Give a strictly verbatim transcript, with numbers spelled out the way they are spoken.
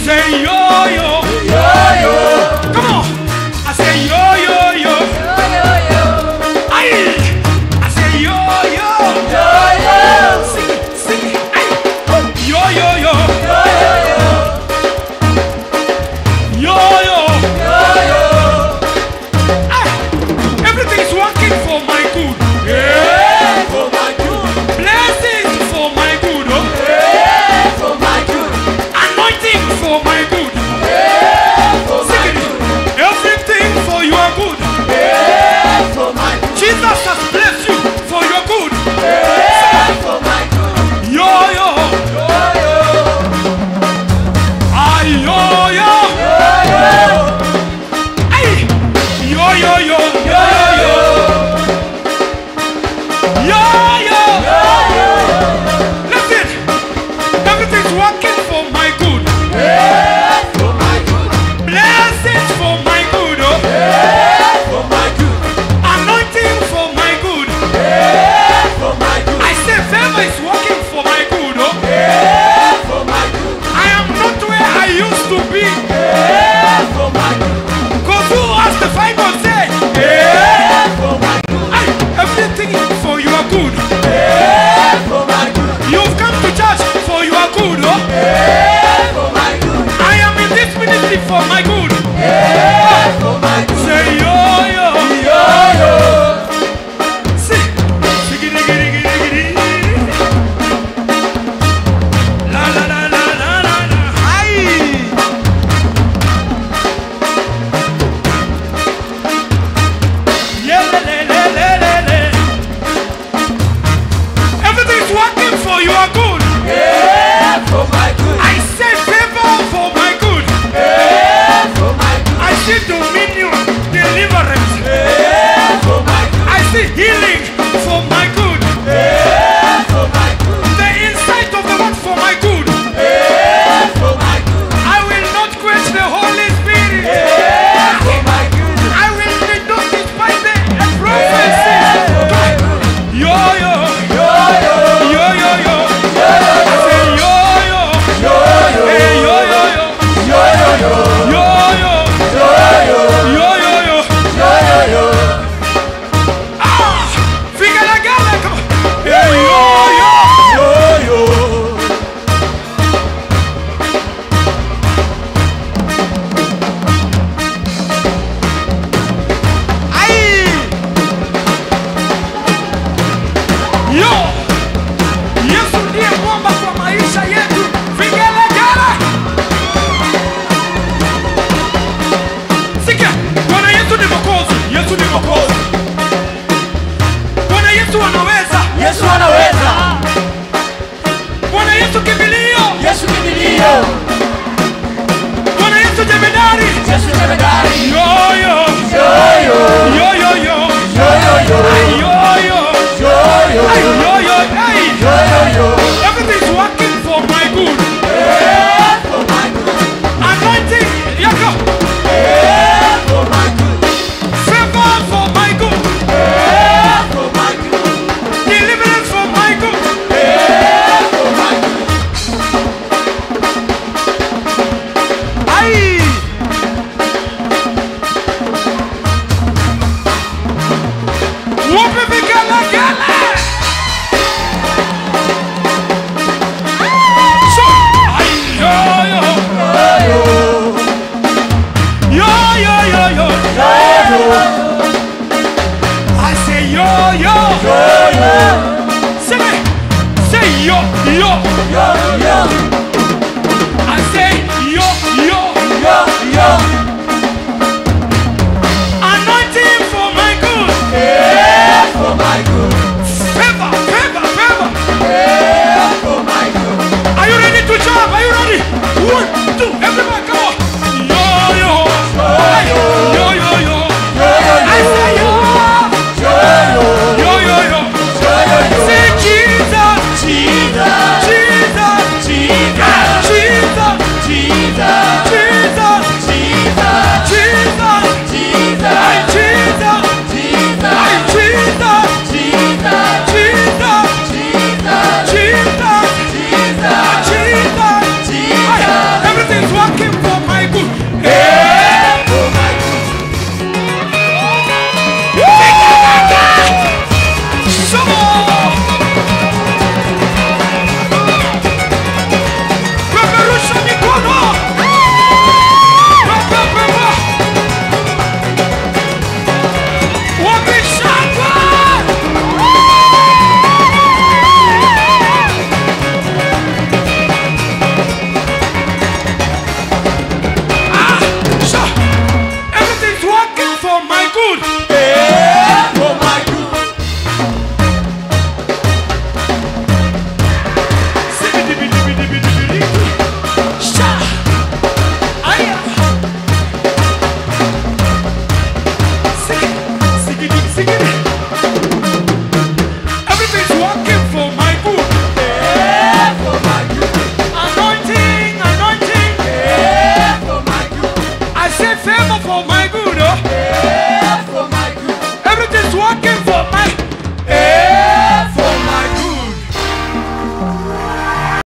Say yo yo, Yo yo. come on. I say yo yo yo, Yo yo yo. aye. I say yo yo, Yo yo. sing it, sing it, aye. Yo yo yo, Yo yo yo. yo yo, Yo yo. aye. Everything's working for my good. Yeah, for my good. Blessings for my good, oh. Yeah, for my good. Anointing for my good. Yeah, for my Sing it. good. Everything for your good. Yeah, for my good. Jesus has blessed you for your good. Yeah, for my good. Yo yo, Yo yo. ah yo yo, Yo yo. ay, yo yo yo, Yo yo. yo yo. Yo yo. Listen, everything's working for my good. Yeah, for my good. Blessings for my good, oh. Yeah, for my good. Anointing for my good. Yeah, for my good. I say favor is working for my good, oh. Yeah, for my good. I am not where I used to be. Yeah, for my good. Cause who has the Bible say? Yeah, for my good. Ay, everything for your good. Yeah, for my good. You've come to church for your good, oh. Yeah, for my good. I am in this ministry for my good. Yeah, for my good. Say yo yo, Yo yo. see, sigidi gidi gidi gidi, la la la la la la la. Aye. Yeah, le, le, le, le, le, le. Everything's working for your good. Yeah, for my good. I say favor for my good. Yeah, for my good. I see dominion, deliverance. Yeah, for my good. I see healing for my good. Yeah, for my good. The insight of the word for my good. Yeah, for my good. I will not quench the Holy Spirit. Yeah, for my good. I will be not despite the prophecy. Yeah, for my good. Yo yo, Yo yo. yo yo yo. Yo I say yo yo, yo. Yo hey yo. yo yo yo, Yo yo yo. yo yo, Yo yo. yo yo yo. Yo yo yo. Ah, finger la gala, come on. Hey yo yo. Yo yo. Ai! Yo! Yesu ndiye mwamba kwa maisha yetu. Vigelegele! Sikia, Bwana Yesu ni Mwokozi. Yesu ni Mwokozi. Bwana Yesu anaweza. Yesu anaweza. Bwana Yesu kimbilio. Yesu kimbilio. Bwana Yesu jemedari. Yesu jemedari.